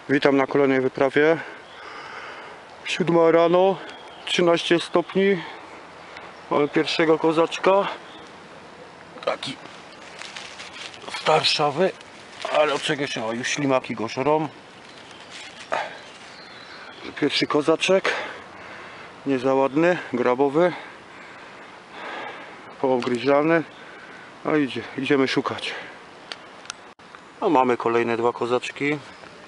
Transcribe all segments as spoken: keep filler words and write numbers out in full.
Witam na kolejnej wyprawie. Siódma rano, trzynaście stopni. Mamy pierwszego kozaczka. Taki starszawy, ale od czegoś, o, już ślimaki go żrą. Pierwszy kozaczek. Nie za ładny, grabowy. Poobgryziany. A idzie, idziemy szukać. A mamy kolejne dwa kozaczki.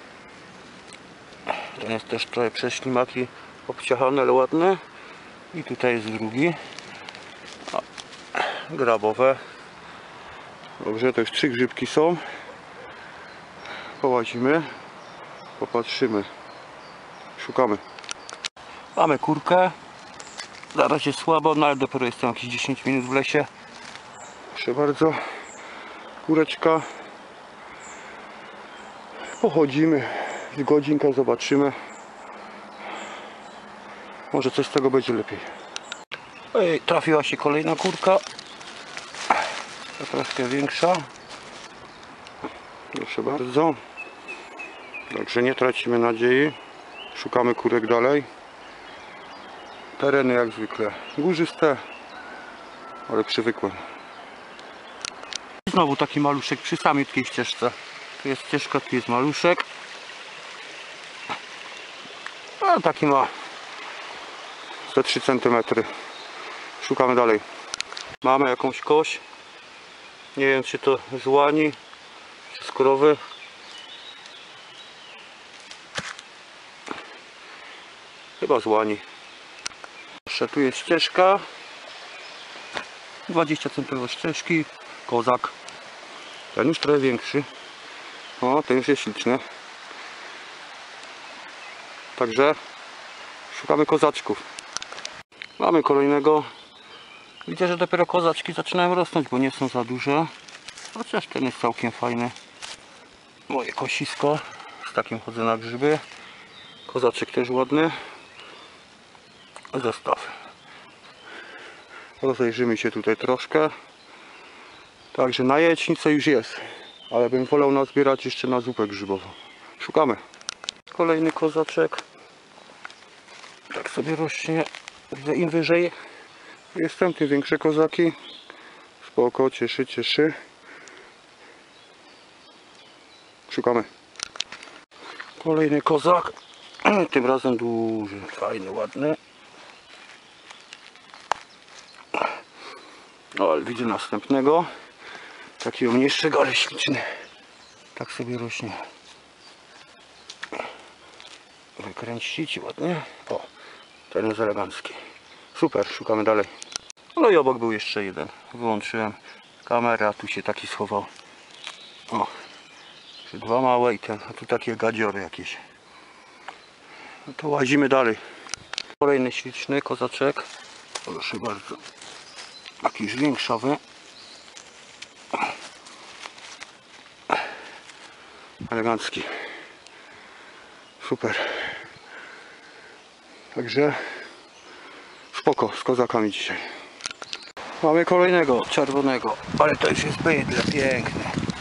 Ten jest też trochę przez ślimaki obciachany, ale ładny. I tutaj jest drugi. A, grabowe. Dobrze, to już trzy grzybki są. Połazimy, popatrzymy, szukamy. Mamy kurkę. Zaraz jest słabo, no ale dopiero jestem jakieś dziesięć minut w lesie. Proszę bardzo, kureczka. Pochodzimy z godzinkę, zobaczymy. Może coś z tego będzie lepiej. Ej, trafiła się kolejna kurka. Ta troszkę większa. Proszę bardzo. Także nie tracimy nadziei. Szukamy kurek dalej. Tereny jak zwykle górzyste, ale przywykłe. Znowu taki maluszek przy samiutkiej ścieżce. Tu jest ścieżka, tu jest maluszek. A taki ma ze trzy centymetry. Szukamy dalej. Mamy jakąś kość. Nie wiem, czy to z łani, czy z krowy. Chyba z łani. Jeszcze tu jest ścieżka. dwadzieścia centymetrów ścieżki. Kozak. Ten już trochę większy. O, ten już jest śliczny. Także szukamy kozaczków. Mamy kolejnego. Widzę, że dopiero kozaczki zaczynają rosnąć, bo nie są za duże. Chociaż ten jest całkiem fajny. Moje kosisko. Z takim chodzę na grzyby. Kozaczek też ładny. Zestaw. Rozejrzymy się tutaj troszkę. Także na jajecznicę już jest. Ale bym wolał nazbierać jeszcze na zupę grzybową. Szukamy. Kolejny kozaczek. Tak sobie rośnie. Im wyżej jestem, tym większe kozaki. Spoko, cieszy, cieszy. Szukamy. Kolejny kozak. Tym razem duży, fajny, ładny. O, ale widzę następnego. Takiego mniejszego, ale śliczny. Tak sobie rośnie. Wykręcić ładnie. O, ten jest elegancki. Super, szukamy dalej. No i obok był jeszcze jeden. Wyłączyłem kamerę, a tu się taki schował. O, dwa małe i ten, a tu takie gadziory jakieś. No to łazimy dalej. Kolejny śliczny kozaczek. Proszę bardzo. Jakiś większowy. Elegancki. Super. Także spoko z kozakami dzisiaj. Mamy kolejnego czerwonego, ale to już jest bydle piękny.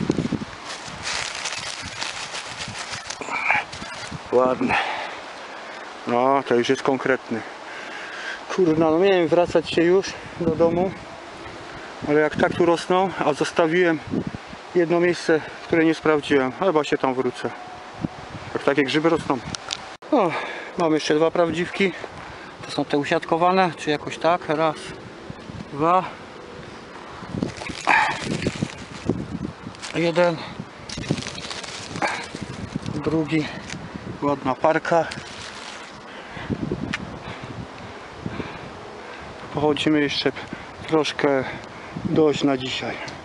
Ładny. No, to już jest konkretny. Kurna, no miałem wracać się już do domu, ale jak tak tu rosną, a zostawiłem jedno miejsce, które nie sprawdziłem, chyba się tam wrócę. Jak takie grzyby rosną. O, mamy jeszcze dwa prawdziwki. To są te usiadkowane, czy jakoś tak. Raz, dwa. Jeden. Drugi. Ładna parka. Pochodzimy jeszcze troszkę dość na dzisiaj.